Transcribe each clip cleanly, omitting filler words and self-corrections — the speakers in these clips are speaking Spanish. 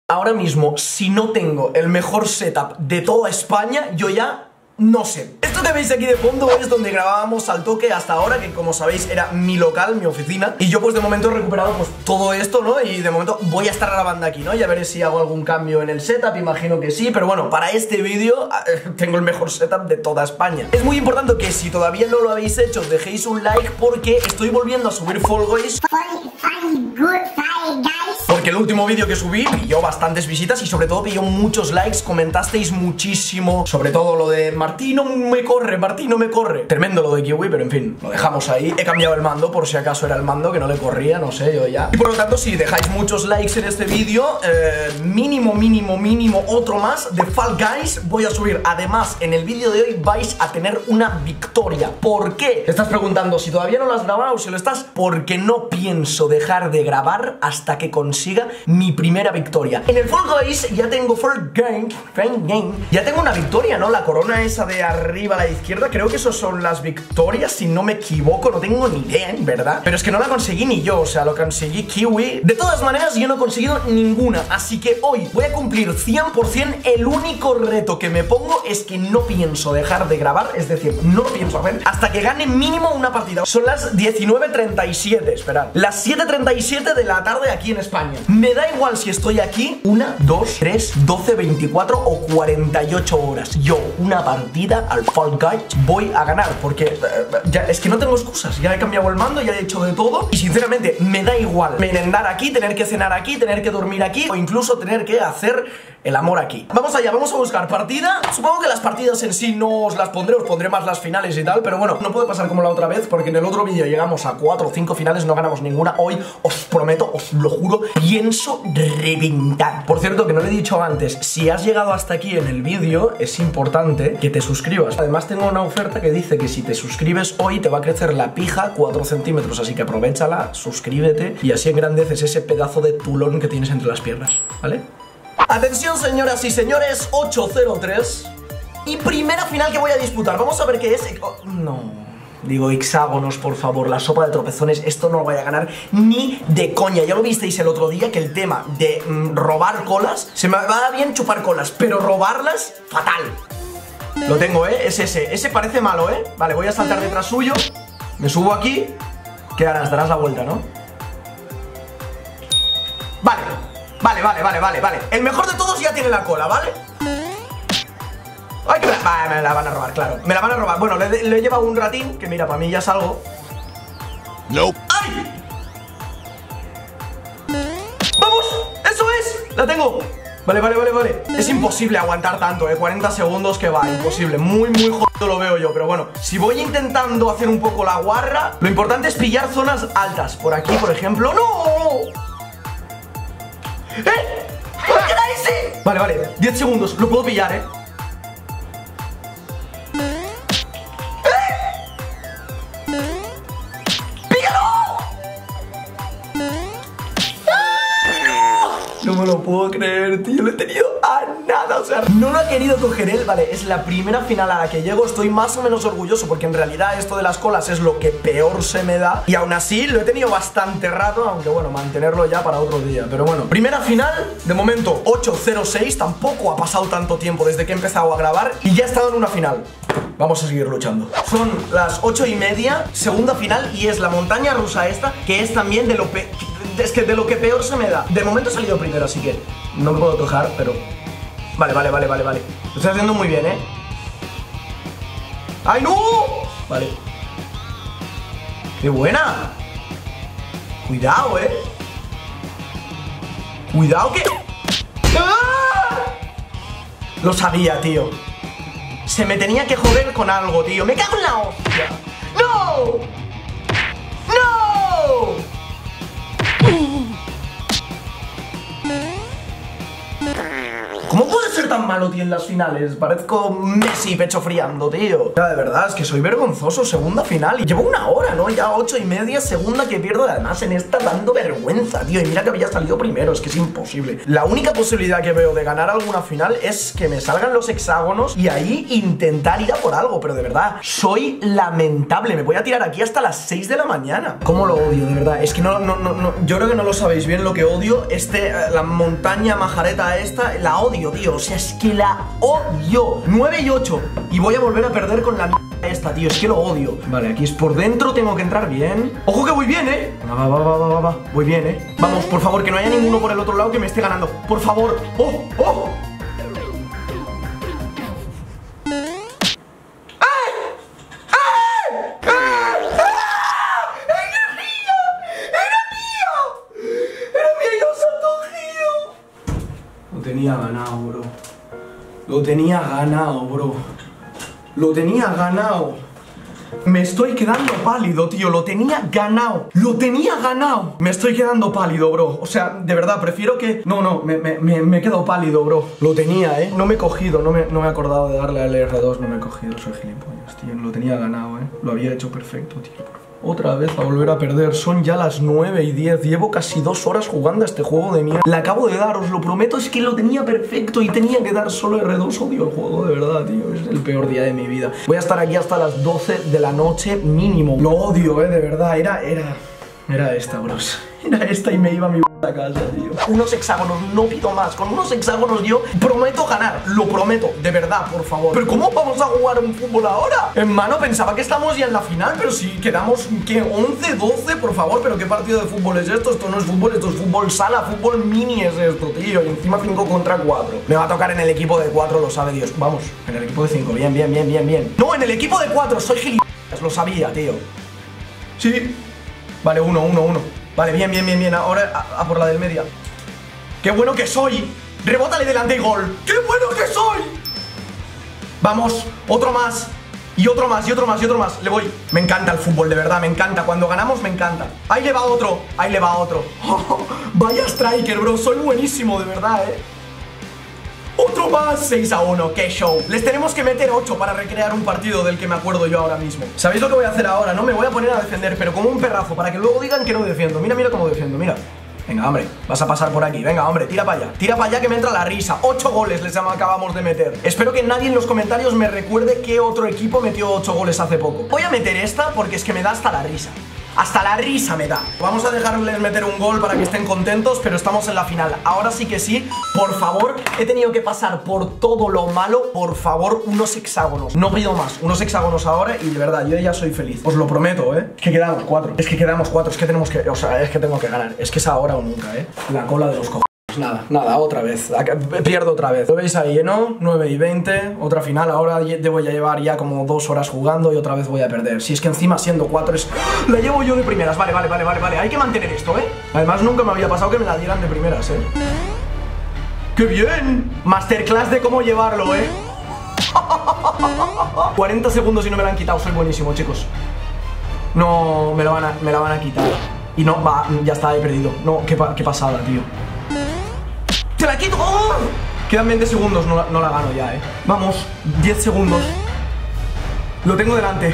ahora mismo, si no tengo el mejor setup de toda España, yo ya no sé. Esto que veis aquí de fondo es donde grabábamos al toque hasta ahora, que como sabéis era mi local, mi oficina. Y yo pues de momento he recuperado pues todo esto, ¿no? Y de momento voy a estar grabando aquí, ¿no? Ya veré si hago algún cambio en el setup, imagino que sí. Pero bueno, para este vídeo tengo el mejor setup de toda España. Es muy importante que si todavía no lo habéis hecho, dejéis un like porque estoy volviendo a subir Fall Guys. Porque el último vídeo que subí pilló bastantes visitas y sobre todo pilló muchos likes, comentasteis muchísimo, sobre todo lo de Martín no me corre, Martín no me corre. Tremendo lo de Kiwi, pero en fin, lo dejamos ahí. He cambiado el mando por si acaso era el mando que no le corría, no sé, yo ya. Y por lo tanto, si dejáis muchos likes en este vídeo, mínimo otro más de Fall Guys voy a subir. Además, en el vídeo de hoy vais a tener una victoria. ¿Por qué? Te estás preguntando si todavía no lo has grabado o si lo estás, porque no pienso dejar de grabar hasta que consiga mi primera victoria. En el Fall Guys ya tengo ya tengo una victoria, ¿no? La corona esa de arriba a la izquierda, creo que esos son las victorias, si no me equivoco, no tengo ni idea, en verdad. Pero es que no la conseguí ni yo, o sea, lo conseguí Kiwi. De todas maneras, yo no he conseguido ninguna, así que hoy voy a cumplir 100%. El único reto que me pongo es que no pienso dejar de grabar, es decir, no lo pienso hacer hasta que gane mínimo una partida. Son las 19:37, esperad, las 7:37 de la tarde aquí en España. Me da igual si estoy aquí 1, 2, 3, 12, 24 o 48 horas. Yo, una partida al Fall Guys voy a ganar, porque ya es que no tengo excusas. Ya he cambiado el mando, ya he hecho de todo y sinceramente me da igual merendar aquí, tener que cenar aquí, tener que dormir aquí o incluso tener que hacer el amor aquí. Vamos allá, vamos a buscar partida. Supongo que las partidas en sí no os las pondré, os pondré más las finales y tal, pero bueno, no puede pasar como la otra vez, porque en el otro vídeo llegamos a 4 o 5 finales, no ganamos ninguna. Hoy os prometo, os lo juro, pienso reventar. Por cierto, que no le he dicho antes, si has llegado hasta aquí en el vídeo, es importante que te suscribas. Además tengo una oferta que dice que si te suscribes hoy te va a crecer la pija 4 centímetros, así que aprovéchala, suscríbete y así engrandeces ese pedazo de tulón que tienes entre las piernas, ¿vale? Atención señoras y señores, 803 y primera final que voy a disputar. Vamos a ver qué es. No, digo hexágonos, por favor, la sopa de tropezones. Esto no lo voy a ganar ni de coña. Ya lo visteis el otro día, que el tema de robar colas, se me va bien chupar colas, pero robarlas, fatal. Lo tengo, es ese parece malo, Vale, voy a saltar detrás suyo. Me subo aquí. ¿Qué harás? Darás la vuelta, ¿no? Vale. El mejor de todos ya tiene la cola, ¿vale? Ay, que me la van a robar, claro. Me la van a robar. Bueno, le he llevado un ratín, que mira, para mí ya salgo. No. ¡Ay! ¡Vamos! ¡Eso es! ¡La tengo! Vale. Es imposible aguantar tanto, 40 segundos que va, imposible. Muy jodido lo veo yo, pero bueno, si voy intentando hacer un poco la guarra, lo importante es pillar zonas altas. Por aquí, por ejemplo. ¡No! ¿Por qué la hice? Vale, 10 segundos, lo puedo pillar, No me lo puedo creer, tío, lo he tenido a nada, o sea, no lo ha querido coger él. Vale, es la primera final a la que llego, estoy más o menos orgulloso porque en realidad esto de las colas es lo que peor se me da y aún así lo he tenido bastante rato, aunque bueno, mantenerlo ya para otro día. Pero bueno, primera final, de momento 8-0-6, tampoco ha pasado tanto tiempo desde que he empezado a grabar y ya he estado en una final. Vamos a seguir luchando. Son las 8:30, segunda final y es la montaña rusa esta, que es también de lo que peor se me da. De momento he salido primero, así que no me puedo quejar, pero... Vale. Lo estoy haciendo muy bien, ¡Ay, no! Vale. ¡Qué buena! Cuidado, Cuidado que... ¡Ah! Lo sabía, tío. Se me tenía que joder con algo, tío. ¡Me cago en la hostia! ¡No! ¡No! ¿Cómo puede ser tan malo, tío, en las finales. Parezco Messi pecho friando, tío. Ya, de verdad, es que soy vergonzoso. Segunda final y llevo una hora, ¿no? Ya 8:30, segunda que pierdo. Además, en esta dando vergüenza, tío. Y mira que había salido primero, es que es imposible. La única posibilidad que veo de ganar alguna final es que me salgan los hexágonos y ahí intentar ir a por algo. Pero de verdad, soy lamentable. Me voy a tirar aquí hasta las 6 de la mañana. ¿Cómo lo odio, de verdad? Es que no. Yo creo que no lo sabéis bien lo que odio. La montaña majareta esta, la odio, tío. O sea, es que la odio. 9 y 8. Y voy a volver a perder con la mierda esta, tío. Es que lo odio. Vale, aquí es por dentro, tengo que entrar bien. ¡Ojo que voy bien, Va. Voy bien, Vamos, por favor, que no haya ninguno por el otro lado que me esté ganando. Por favor. ¡Oh! Lo tenía ganado, bro. Lo tenía ganado. Me estoy quedando pálido, tío. Lo tenía ganado. Me estoy quedando pálido, bro. O sea, de verdad, prefiero que... No, me he quedado pálido, bro. Lo tenía, No me he cogido. No me he acordado de darle al R2. No me he cogido. Soy gilipollas, tío. Lo tenía ganado, Lo había hecho perfecto, tío. Otra vez a volver a perder. Son ya las 9:10. Llevo casi 2 horas jugando a este juego de mierda. Le acabo de dar, os lo prometo, es que lo tenía perfecto y tenía que dar solo R2. Odio el juego, de verdad, tío. Es el peor día de mi vida. Voy a estar aquí hasta las 12 de la noche mínimo. Lo odio, de verdad. Era esta, bros. Era esta y me iba a mi a casa, tío. Unos hexágonos, no pido más. Con unos hexágonos yo prometo ganar. Lo prometo, de verdad, por favor. Pero ¿cómo vamos a jugar un fútbol ahora? Hermano, pensaba que estamos ya en la final. Pero si quedamos, ¿qué? 11, 12, por favor. Pero ¿qué partido de fútbol es esto? Esto no es fútbol, esto es fútbol sala. Fútbol mini es esto, tío. Y encima 5 contra 4. Me va a tocar en el equipo de 4, lo sabe Dios. Vamos, en el equipo de 5, bien. No, en el equipo de 4, soy gilipollas. Lo sabía, tío. Sí. Vale, 1. Vale, bien. Ahora a por la del media. ¡Qué bueno que soy! ¡Rebótale delante y gol! ¡Qué bueno que soy! Vamos, otro más. Y otro más. Le voy. Me encanta el fútbol, de verdad, me encanta. Cuando ganamos, me encanta. Ahí le va otro. Oh, vaya striker, bro. Soy buenísimo, de verdad, Otro más, 6-1, qué show. Les tenemos que meter 8 para recrear un partido del que me acuerdo yo ahora mismo. ¿Sabéis lo que voy a hacer ahora? No me voy a poner a defender, pero como un perrazo, para que luego digan que no defiendo. Mira cómo defiendo, mira. Venga, hombre, vas a pasar por aquí. Venga, hombre, tira para allá que me entra la risa. 8 goles les acabamos de meter. Espero que nadie en los comentarios me recuerde qué otro equipo metió 8 goles hace poco. Voy a meter esta porque es que me da hasta la risa. Hasta la risa me da. Vamos a dejarles meter un gol para que estén contentos, pero estamos en la final. Ahora sí que sí, por favor. He tenido que pasar por todo lo malo. Por favor, unos hexágonos. No pido más, unos hexágonos ahora. Y de verdad, yo ya soy feliz. Os lo prometo, Es que quedamos 4. Es que tenemos que... O sea, es que tengo que ganar. Es que es ahora o nunca, La cola de los cojones. Nada, otra vez. Pierdo otra vez. Lo veis ahí, ¿no? 9:20, otra final. Ahora debo ya llevar ya como 2 horas jugando y otra vez voy a perder. Si es que encima siendo 4 es... La llevo yo de primeras. Vale. Hay que mantener esto, Además nunca me había pasado que me la dieran de primeras, ¡Qué bien! Masterclass de cómo llevarlo, 40 segundos y no me la han quitado. Soy buenísimo, chicos. No, me la van a quitar. Y no, va, ya está, he perdido. No, qué pasada, tío. ¡Te la quito! ¡Oh! Quedan 20 segundos, no la gano ya, Vamos, 10 segundos. Lo tengo delante.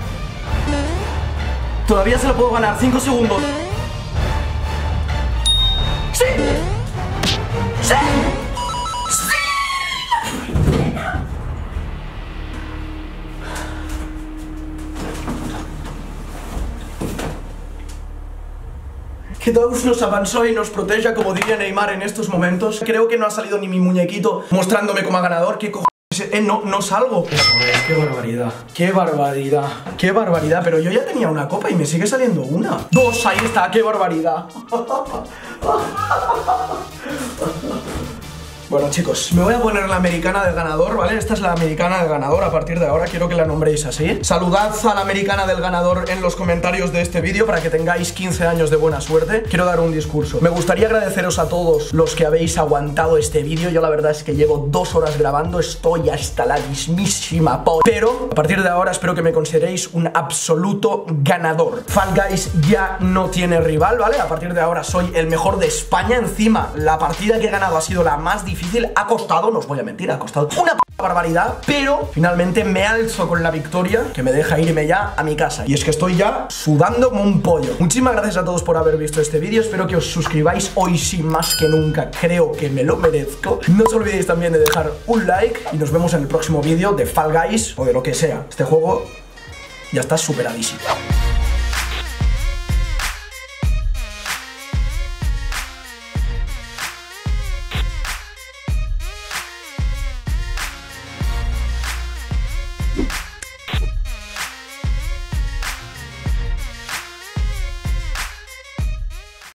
Todavía se lo puedo ganar, 5 segundos. ¡Sí! ¡Sí! Que Dios nos avanzó y nos proteja, como diría Neymar en estos momentos. Creo que no ha salido ni mi muñequito mostrándome como ganador. ¿Qué cojones? No salgo. Eso es, qué barbaridad. Pero yo ya tenía una copa y me sigue saliendo una. 2, ahí está, qué barbaridad. Bueno, chicos, me voy a poner la americana del ganador, ¿vale? Esta es la americana del ganador. A partir de ahora quiero que la nombréis así. Saludad a la americana del ganador en los comentarios de este vídeo para que tengáis 15 años de buena suerte. Quiero dar un discurso. Me gustaría agradeceros a todos los que habéis aguantado este vídeo. Yo la verdad es que llevo 2 horas grabando. Estoy hasta la mismísima pero a partir de ahora espero que me consideréis un absoluto ganador. Fall Guys ya no tiene rival, ¿vale? A partir de ahora soy el mejor de España. Encima, la partida que he ganado ha sido la más difícil difícil. Ha costado, no os voy a mentir, ha costado una barbaridad, pero finalmente me alzo con la victoria que me deja irme ya a mi casa. Y es que estoy ya sudando como un pollo. Muchísimas gracias a todos por haber visto este vídeo. Espero que os suscribáis hoy sí, más que nunca. Creo que me lo merezco. No os olvidéis también de dejar un like y nos vemos en el próximo vídeo de Fall Guys o de lo que sea. Este juego ya está superadísimo.